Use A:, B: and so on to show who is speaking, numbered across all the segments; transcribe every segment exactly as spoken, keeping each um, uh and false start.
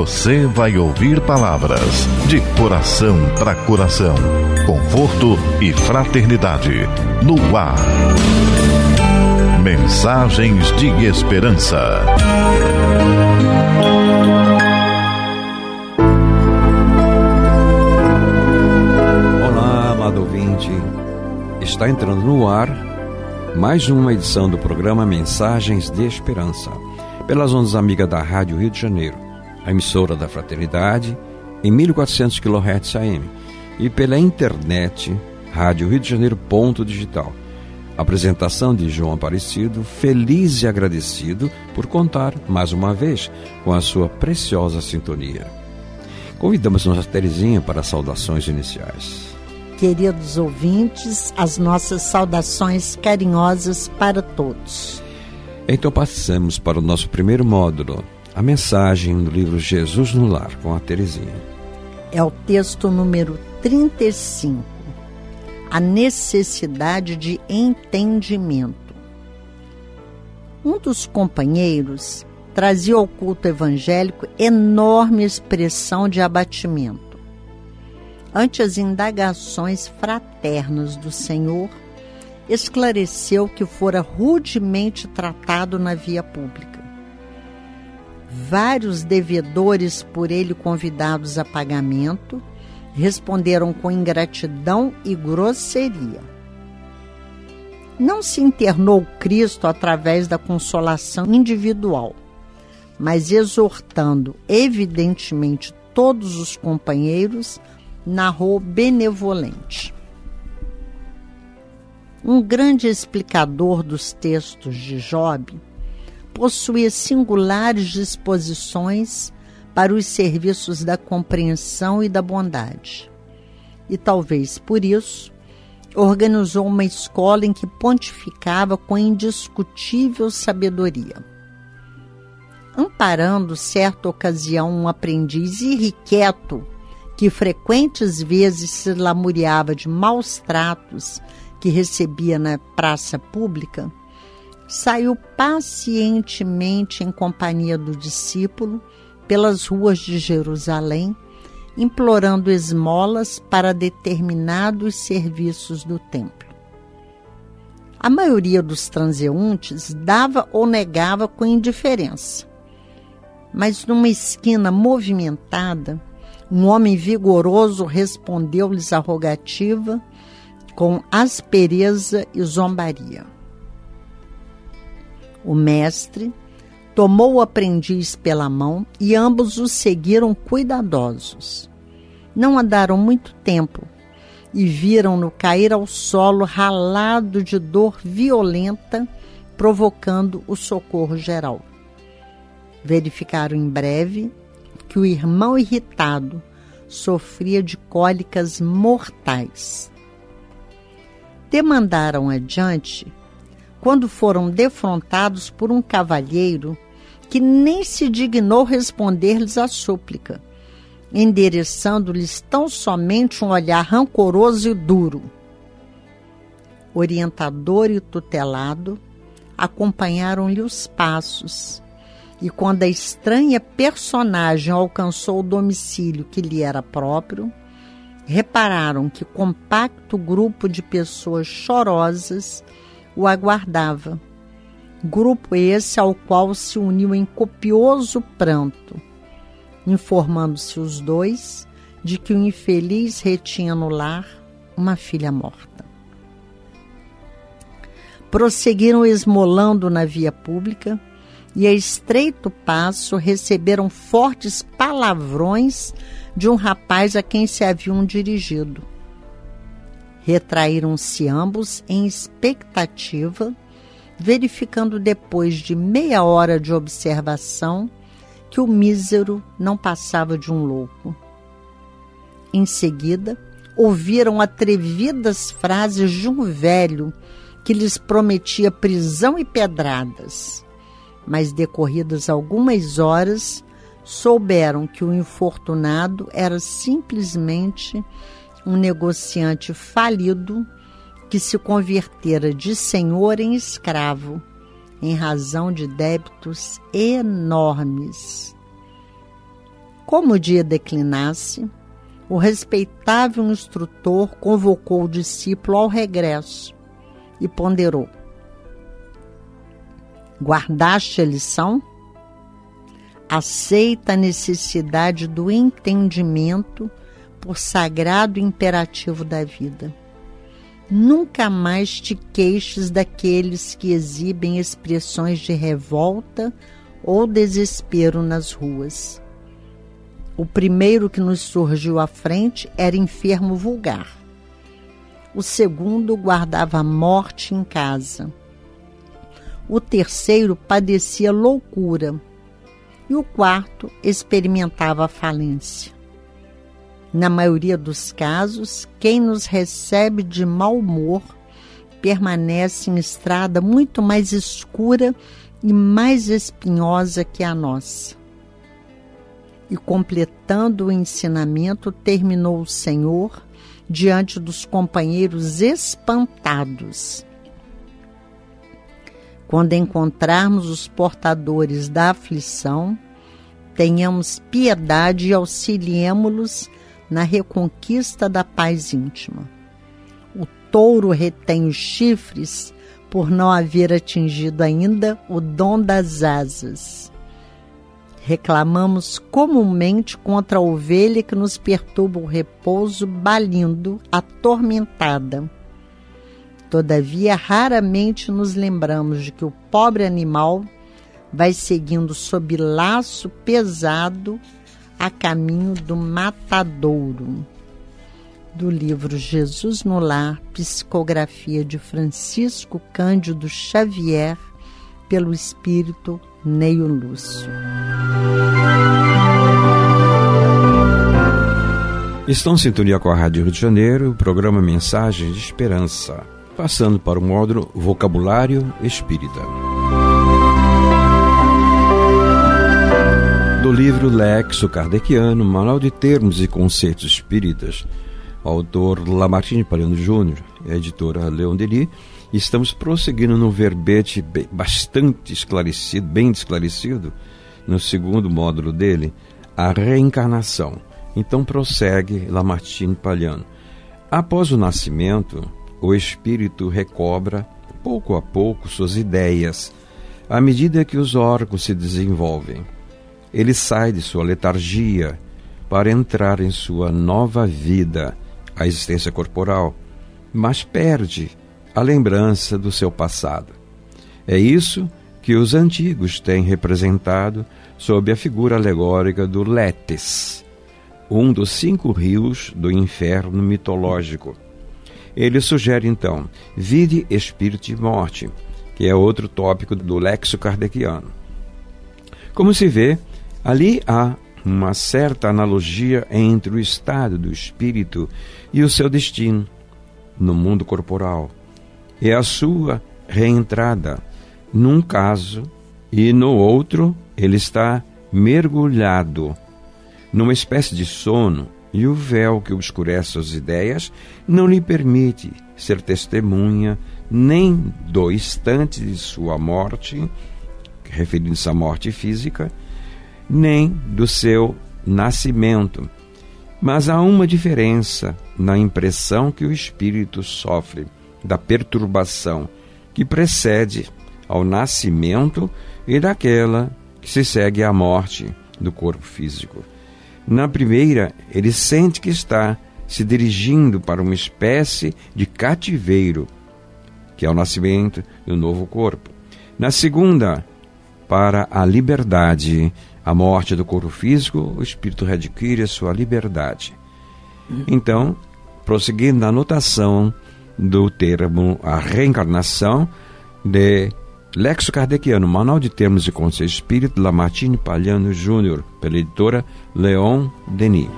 A: você vai ouvir palavras de coração para coração, conforto e fraternidade, no ar. Mensagens de Esperança.
B: Olá, amado ouvinte. Está entrando no ar mais uma edição do programa Mensagens de Esperança, pelas ondas amigas da Rádio Rio de Janeiro, a emissora da Fraternidade, em mil e quatrocentos quilohertz A M, e pela internet, rádio rio de janeiro ponto digital. Apresentação de João Aparecido, feliz e agradecido por contar, mais uma vez, com a sua preciosa sintonia. Convidamos nossa Terezinha para as saudações iniciais.
C: Queridos ouvintes, as nossas saudações carinhosas para todos.
B: Então passamos para o nosso primeiro módulo, a mensagem do livro Jesus no Lar, com a Terezinha.
C: É o texto número trinta e cinco, a necessidade de entendimento. Um dos companheiros trazia ao culto evangélico enorme expressão de abatimento. Ante as indagações fraternas do Senhor, esclareceu que fora rudemente tratado na via pública. Vários devedores por ele convidados a pagamento responderam com ingratidão e grosseria. Não se internou Cristo através da consolação individual, mas exortando evidentemente todos os companheiros, narrou benevolente. Um grande explicador dos textos de Job, possuía singulares disposições para os serviços da compreensão e da bondade. E talvez por isso, organizou uma escola em que pontificava com indiscutível sabedoria. Amparando certa ocasião um aprendiz irrequieto, que frequentes vezes se lamuriava de maus tratos que recebia na praça pública, saiu pacientemente em companhia do discípulo pelas ruas de Jerusalém, implorando esmolas para determinados serviços do templo. A maioria dos transeuntes dava ou negava com indiferença, mas numa esquina movimentada, um homem vigoroso respondeu-lhes a rogativa com aspereza e zombaria. O mestre tomou o aprendiz pela mão e ambos o seguiram cuidadosos. Não andaram muito tempo e viram-no cair ao solo ralado de dor violenta, provocando o socorro geral. Verificaram em breve que o irmão irritado sofria de cólicas mortais. Demandaram adiante quando foram defrontados por um cavalheiro que nem se dignou responder-lhes a súplica, endereçando-lhes tão somente um olhar rancoroso e duro. Orientador e tutelado acompanharam-lhe os passos, e quando a estranha personagem alcançou o domicílio que lhe era próprio, repararam que compacto grupo de pessoas chorosas o aguardava. Grupo esse ao qual se uniu em copioso pranto, informando-se os dois de que o infeliz retinha no lar uma filha morta. Prosseguiram esmolando na via pública e a estreito passo receberam fortes palavrões de um rapaz a quem se haviam dirigido. Retraíram-se ambos em expectativa, verificando depois de meia hora de observação que o mísero não passava de um louco. Em seguida, ouviram atrevidas frases de um velho que lhes prometia prisão e pedradas. Mas, decorridas algumas horas, souberam que o infortunado era simplesmente um negociante falido que se convertera de senhor em escravo, em razão de débitos enormes. Como o dia declinasse, o respeitável instrutor convocou o discípulo ao regresso e ponderou: guardaste a lição? Aceita a necessidade do entendimento por sagrado imperativo da vida. Nunca mais te queixes daqueles que exibem expressões de revolta ou desespero nas ruas. O primeiro que nos surgiu à frente era enfermo vulgar. O segundo guardava a morte em casa. O terceiro padecia loucura. E o quarto experimentava a falência. Na maioria dos casos, quem nos recebe de mau humor permanece em estrada muito mais escura e mais espinhosa que a nossa. E completando o ensinamento, terminou o Senhor diante dos companheiros espantados. Quando encontrarmos os portadores da aflição, tenhamos piedade e auxiliemo-los na reconquista da paz íntima. O touro retém os chifres por não haver atingido ainda o dom das asas. Reclamamos comumente contra a ovelha que nos perturba o repouso, balindo, atormentada. Todavia, raramente nos lembramos de que o pobre animal vai seguindo sob laço pesado a caminho do matadouro. Do livro Jesus no Lar, psicografia de Francisco Cândido Xavier, pelo espírito Neio Lúcio.
B: Estão em sintonia com a Rádio Rio de Janeiro, o programa Mensagens de Esperança, passando para o módulo Vocabulário Espírita. Do livro Lexo Kardeciano, Manual de Termos e Conceitos Espíritas, autor Lamartine Palhano Júnior, a editora Leon Denis, estamos prosseguindo no verbete bastante esclarecido, bem esclarecido, no segundo módulo dele, a reencarnação. Então prossegue Lamartine Palhano. Após o nascimento, o espírito recobra, pouco a pouco, suas ideias, à medida que os órgãos se desenvolvem. Ele sai de sua letargia para entrar em sua nova vida, a existência corporal, mas perde a lembrança do seu passado. É isso que os antigos têm representado sob a figura alegórica do Létes, um dos cinco rios do inferno mitológico. Ele sugere, então, vide, espírito e morte, que é outro tópico do Lexo Kardeciano. Como se vê, ali há uma certa analogia entre o estado do espírito e o seu destino no mundo corporal. É a sua reentrada, num caso, e no outro ele está mergulhado numa espécie de sono, e o véu que obscurece as ideias não lhe permite ser testemunha nem do instante de sua morte, referindo-se à morte física, nem do seu nascimento. Mas há uma diferença na impressão que o espírito sofre da perturbação que precede ao nascimento e daquela que se segue à morte do corpo físico. Na primeira, ele sente que está se dirigindo para uma espécie de cativeiro, que é o nascimento do novo corpo. Na segunda, para a liberdade, a morte do corpo físico, o espírito readquire a sua liberdade. Então, prosseguindo na anotação do termo a reencarnação de Lexo Kardeciano, Manual de Termos e Conceitos Espírita, Lamartine Palhano Júnior, pela editora Leon Denis.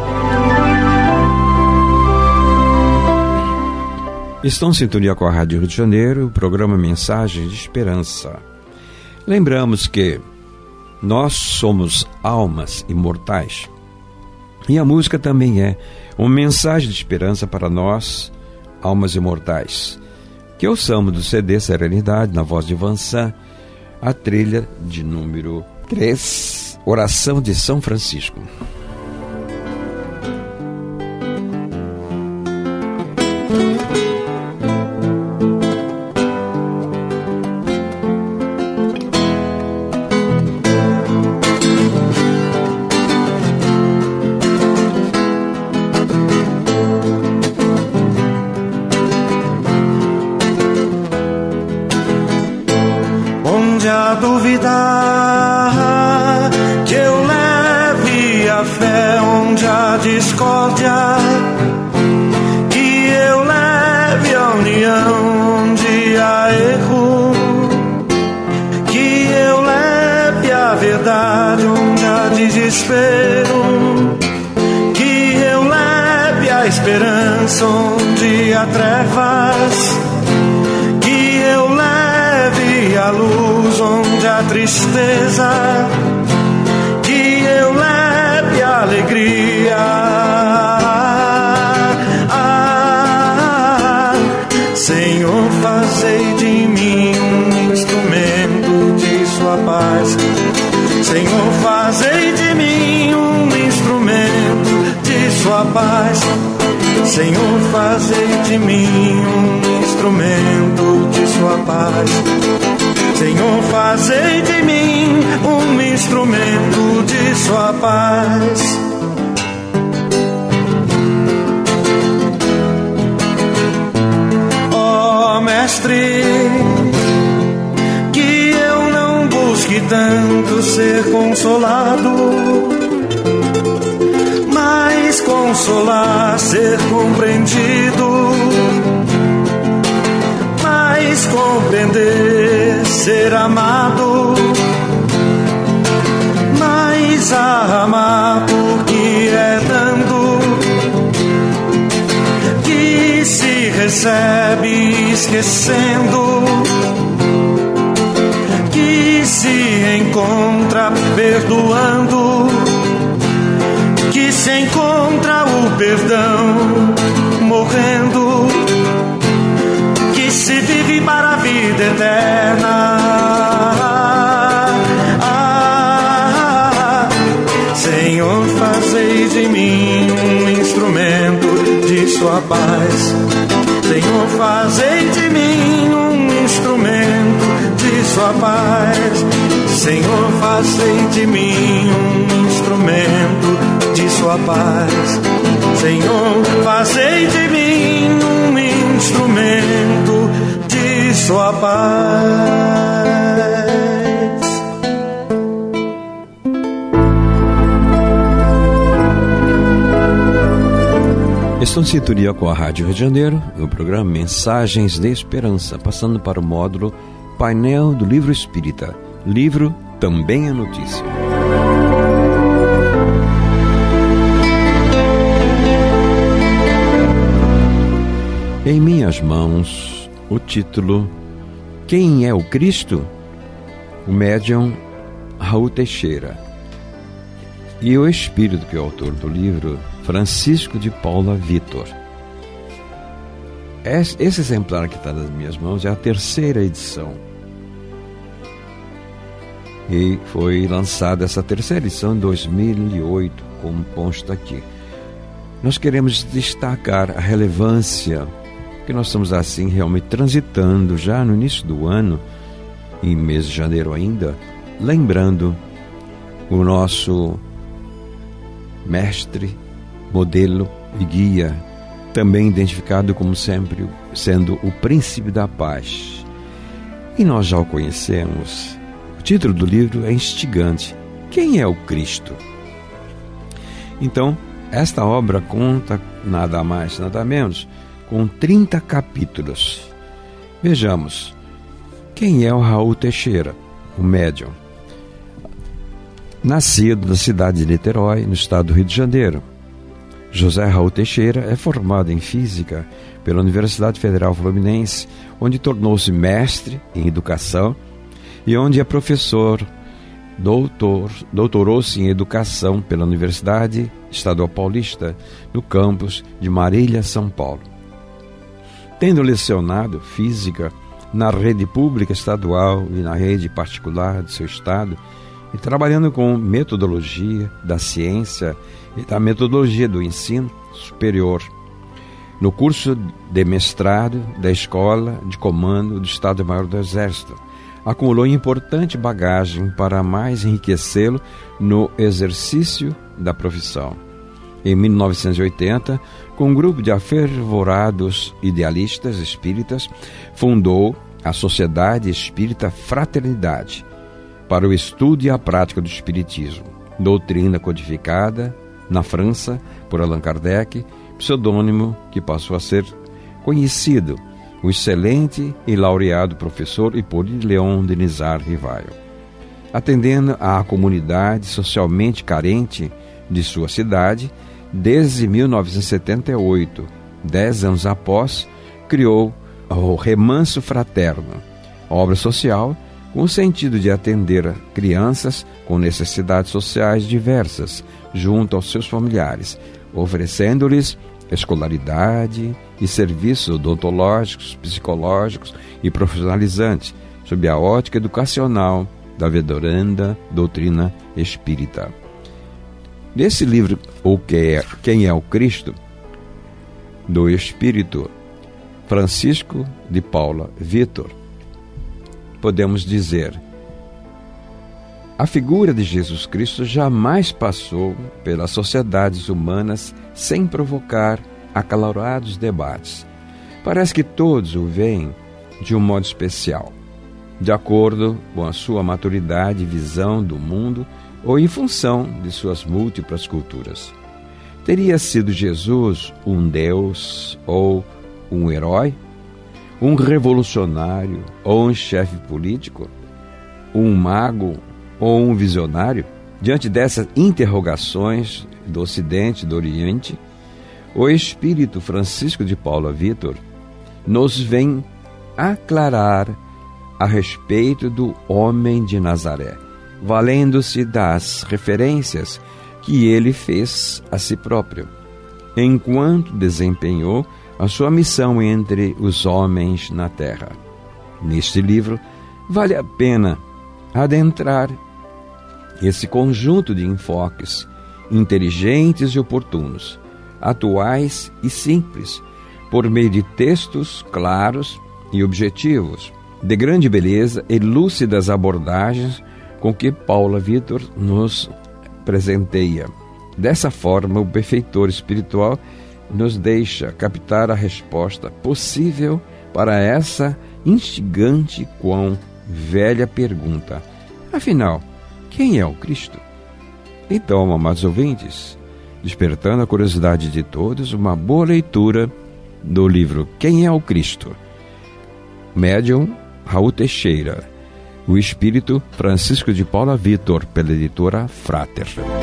B: Estão em sintonia com a Rádio Rio de Janeiro, o programa Mensagens de Esperança. Lembramos que nós somos almas imortais e a música também é uma mensagem de esperança para nós, almas imortais. Que ouçamos do C D Serenidade, na voz de Vansan, a trilha de número três, Oração de São Francisco.
D: Onde há trevas, que eu leve a luz onde há tristeza, que eu leve a alegria. Ah, Senhor, fazei de mim um instrumento de sua paz. Senhor, fazei de mim um instrumento de sua paz. Senhor, fazei de mim um instrumento de sua paz. Senhor, fazei de mim um instrumento de sua paz. Ó Mestre, que eu não busque tanto ser consolado, mas consolar, ser compreendido, mas compreender, ser amado, mas amar, porque é dando que se recebe, esquecendo, que se encontra perdoando, que se encontra o perdão morrendo, que se vive para a vida eterna. Ah, Senhor, fazei de mim um instrumento de sua paz. Senhor, fazei de mim um instrumento de sua paz. Senhor, fazei de mim um instrumento de sua paz. Senhor, fazei de mim um instrumento de sua paz.
B: Estou em sintonia com a Rádio Rio de Janeiro, no programa Mensagens de Esperança, passando para o módulo Painel do Livro Espírita. Livro também é notícia. Em minhas mãos, o título Quem é o Cristo? O médium Raul Teixeira. E o espírito, que é o autor do livro, Francisco de Paula Vitor. Esse exemplar que está nas minhas mãos é a terceira edição. E foi lançada essa terceira edição em dois mil e oito, como consta aqui. Nós queremos destacar a relevância, que nós estamos assim realmente transitando já no início do ano, em mês de janeiro ainda, lembrando o nosso mestre, modelo e guia, também identificado como sempre sendo o príncipe da paz. E nós já o conhecemos. O título do livro é instigante. Quem é o Cristo? Então, esta obra conta nada mais, nada menos, com trinta capítulos. Vejamos, quem é o Raul Teixeira, o médium? Nascido na cidade de Niterói, no estado do Rio de Janeiro. José Raul Teixeira é formado em Física pela Universidade Federal Fluminense, onde tornou-se mestre em Educação e onde é professor, doutor, doutorou-se em Educação pela Universidade Estadual Paulista, no campus de Marília, São Paulo. Tendo lecionado Física na rede pública estadual e na rede particular de seu estado, e trabalhando com metodologia da ciência e da metodologia do ensino superior. No curso de mestrado da Escola de Comando do Estado-Maior do Exército, acumulou importante bagagem para mais enriquecê-lo no exercício da profissão. Em mil novecentos e oitenta, com um grupo de afervorados idealistas espíritas, fundou a Sociedade Espírita Fraternidade para o estudo e a prática do espiritismo, doutrina codificada na França por Allan Kardec, pseudônimo que passou a ser conhecido, o excelente e laureado professor Hippolyte Léon Denisard Rivail. Atendendo à comunidade socialmente carente de sua cidade, desde mil novecentos e setenta e oito, dez anos após, criou o Remanso Fraterno, obra social com o sentido de atender crianças com necessidades sociais diversas junto aos seus familiares, oferecendo-lhes escolaridade e serviços odontológicos, psicológicos e profissionalizantes, sob a ótica educacional da vedoranda doutrina espírita. Nesse livro, O que é, Quem é o Cristo, do Espírito Francisco de Paula Vitor, podemos dizer: a figura de Jesus Cristo jamais passou pelas sociedades humanas sem provocar acalorados debates. Parece que todos o veem de um modo especial, de acordo com a sua maturidade e visão do mundo ou em função de suas múltiplas culturas. Teria sido Jesus um Deus ou um herói? Um revolucionário ou um chefe político? Um mago ou um visionário? Diante dessas interrogações do Ocidente e do Oriente, o Espírito Francisco de Paula Vitor nos vem aclarar a respeito do homem de Nazaré, valendo-se das referências que ele fez a si próprio, enquanto desempenhou a sua missão entre os homens na terra. Neste livro, vale a pena adentrar esse conjunto de enfoques inteligentes e oportunos, atuais e simples, por meio de textos claros e objetivos, de grande beleza e lúcidas abordagens com que Paula Vitor nos presenteia. Dessa forma, o benfeitor espiritual nos deixa captar a resposta possível para essa instigante quão velha pergunta: afinal, quem é o Cristo? Então, amados ouvintes, despertando a curiosidade de todos, uma boa leitura do livro Quem é o Cristo? Médium Raul Teixeira, O Espírito Francisco de Paula Vitor, pela editora Frater.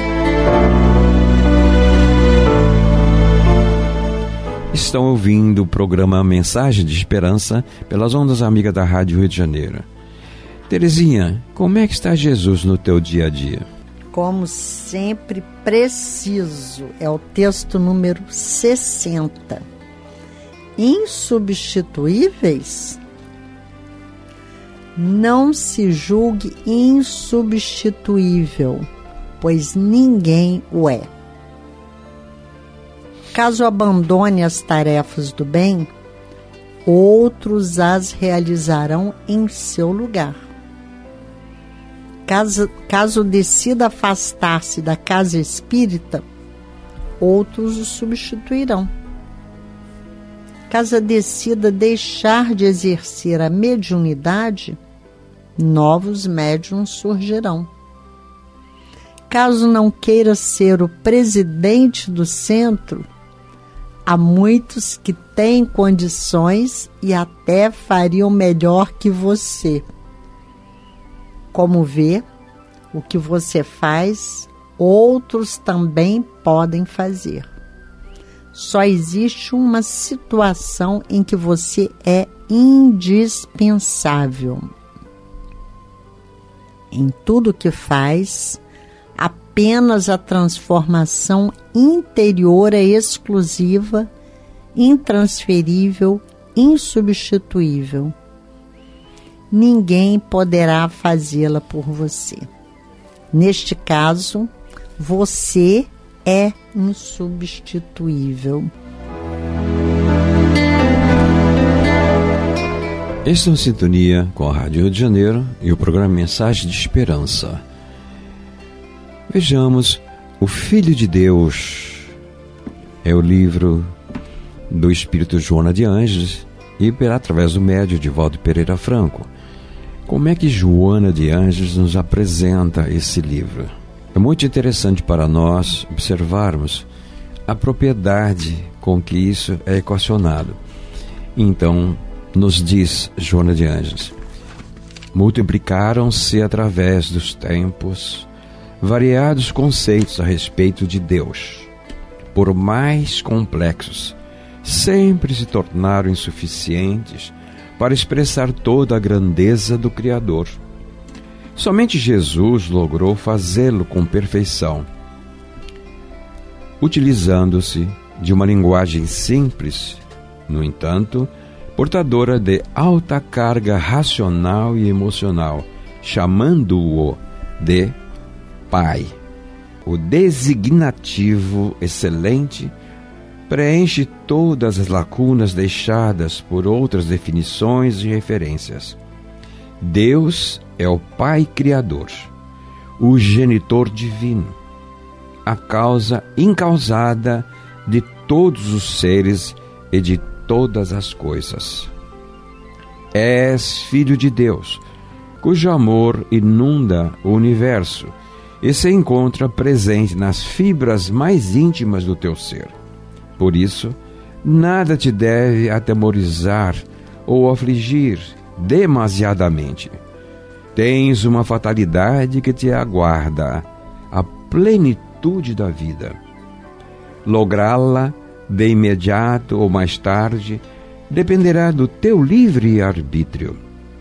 B: Estão ouvindo o programa Mensagem de Esperança pelas ondas amigas da Rádio Rio de Janeiro. Terezinha, como é que está Jesus no teu dia a dia?
C: Como sempre, preciso. É o texto número sessenta. Insubstituíveis? Não se julgue insubstituível, pois ninguém o é. Caso abandone as tarefas do bem, outros as realizarão em seu lugar. Caso, caso decida afastar-se da casa espírita, outros o substituirão. Caso decida deixar de exercer a mediunidade, novos médiuns surgirão. Caso não queira ser o presidente do centro, há muitos que têm condições e até fariam melhor que você. Como vê, o que você faz, outros também podem fazer. Só existe uma situação em que você é indispensável. Em tudo que faz, apenas a transformação interior é exclusiva, intransferível, insubstituível. Ninguém poderá fazê-la por você. Neste caso, você é insubstituível.
B: Estão em sintonia com a Rádio Rio de Janeiro e o programa Mensagem de Esperança. Vejamos, O Filho de Deus é o livro do Espírito Joana de Ângeles e pela, através do médium Divaldo Pereira Franco. Como é que Joana de Ângeles nos apresenta esse livro? É muito interessante para nós observarmos a propriedade com que isso é equacionado. Então, nos diz Joana de Ângeles: multiplicaram-se através dos tempos variados conceitos a respeito de Deus. Por mais complexos, sempre se tornaram insuficientes para expressar toda a grandeza do Criador. Somente Jesus logrou fazê-lo com perfeição, utilizando-se de uma linguagem simples, no entanto, portadora de alta carga racional e emocional, chamando-o de Pai. O designativo excelente preenche todas as lacunas deixadas por outras definições e referências. Deus é o Pai Criador, o genitor divino, a causa incausada de todos os seres e de todas as coisas. És Filho de Deus, cujo amor inunda o universo e se encontra presente nas fibras mais íntimas do teu ser. Por isso, nada te deve atemorizar ou afligir demasiadamente. Tens uma fatalidade que te aguarda, a plenitude da vida. Lográ-la de imediato ou mais tarde dependerá do teu livre arbítrio.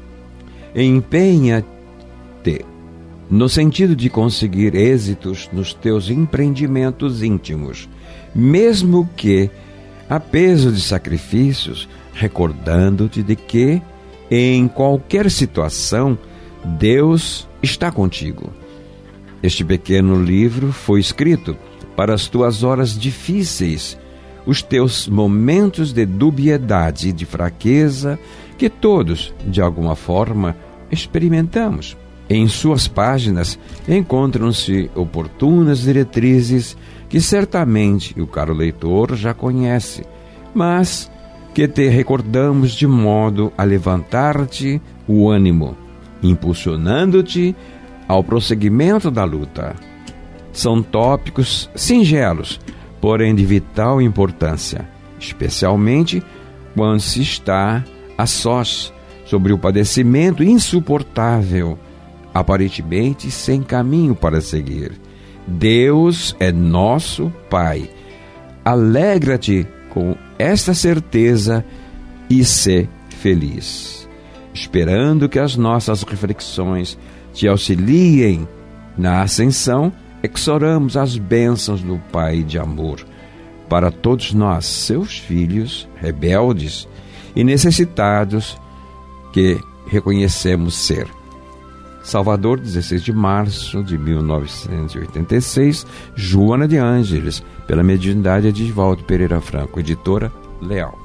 B: Empenha-te no sentido de conseguir êxitos nos teus empreendimentos íntimos, mesmo que a peso de sacrifícios, recordando-te de que, em qualquer situação, Deus está contigo. Este pequeno livro foi escrito para as tuas horas difíceis, os teus momentos de dubiedade e de fraqueza que todos, de alguma forma, experimentamos. Em suas páginas encontram-se oportunas diretrizes que certamente o caro leitor já conhece, mas que te recordamos de modo a levantar-te o ânimo, impulsionando-te ao prosseguimento da luta. São tópicos singelos, porém de vital importância, especialmente quando se está a sós sobre o padecimento insuportável, aparentemente sem caminho para seguir. Deus é nosso Pai. Alegra-te com esta certeza e sê feliz, esperando que as nossas reflexões te auxiliem na ascensão. Exoramos as bênçãos do Pai de amor para todos nós, seus filhos rebeldes e necessitados que reconhecemos ser. Salvador, dezesseis de março de mil novecentos e oitenta e seis, Joana de Ângeles, pela mediunidade de Divaldo Pereira Franco, editora Leal.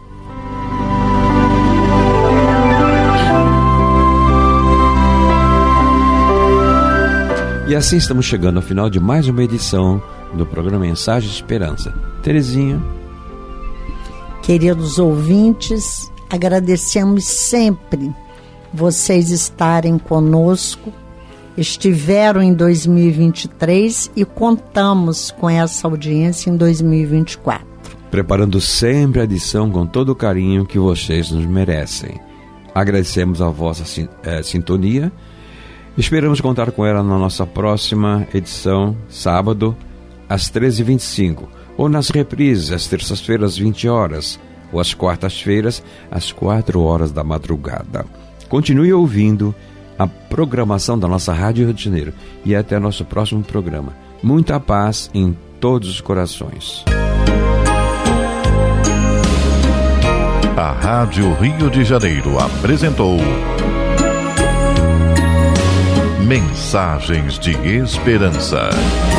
B: E assim estamos chegando ao final de mais uma edição do programa Mensagem de Esperança. Terezinha.
C: Queridos ouvintes, agradecemos sempre vocês estarem conosco. Estiveram em dois mil e vinte e três e contamos com essa audiência em dois mil e vinte e quatro.
B: Preparando sempre a edição com todo o carinho que vocês nos merecem. Agradecemos a vossa é, sintonia. Esperamos contar com ela na nossa próxima edição, sábado, às treze e vinte e cinco, ou nas reprises, às terças-feiras, às vinte horas, ou às quartas-feiras, às quatro horas da madrugada. Continue ouvindo a programação da nossa Rádio Rio de Janeiro e até nosso próximo programa. Muita paz em todos os corações.
A: A Rádio Rio de Janeiro apresentou Mensagens de Esperança.